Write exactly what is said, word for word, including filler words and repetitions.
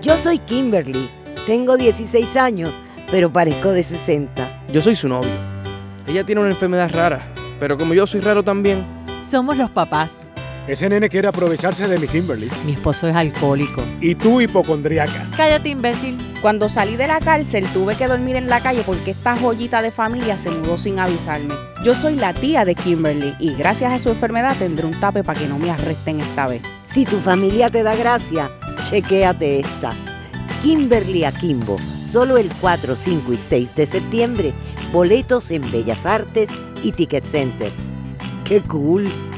Yo soy Kimberly, tengo dieciséis años, pero parezco de sesenta. Yo soy su novio. Ella tiene una enfermedad rara, pero como yo soy raro también. Somos los papás. Ese nene quiere aprovecharse de mi Kimberly. Mi esposo es alcohólico. Y tú hipocondriaca. Cállate, imbécil. Cuando salí de la cárcel tuve que dormir en la calle porque esta joyita de familia se mudó sin avisarme. Yo soy la tía de Kimberly y gracias a su enfermedad tendré un tape para que no me arresten esta vez. Si tu familia te da gracia, chequéate esta. Kimberly Akimbo, solo el cuatro, cinco y seis de septiembre. Boletos en Bellas Artes y Ticket Center. ¡Qué cool!